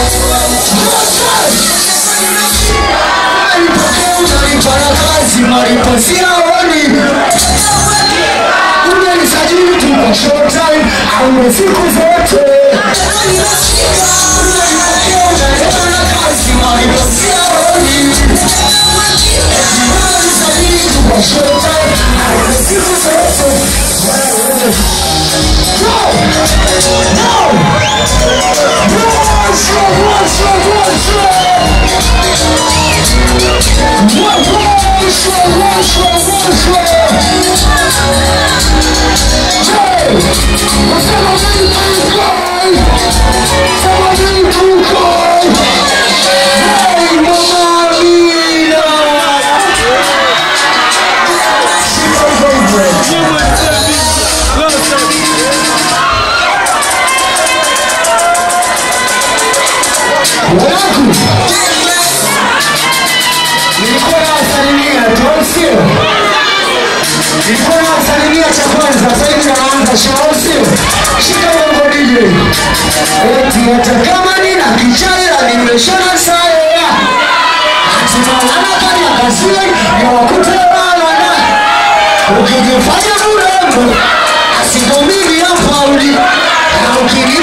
Malipo siyaoni. Umenisajili tu kwa showtime au siku zote. Malipo siyaoni. Umenisajili tu kwa showtime au siku zote. Nilikuwa nasalimia cha kwanza, sasa hivi naanza show sio? Shika bongo DJ. Eti hata kama nina kichaila nimeshona sawa. Tunaona kama kazi ya wakutana na ukijifanya mrembo asigo mimi hapa uli. Na ukili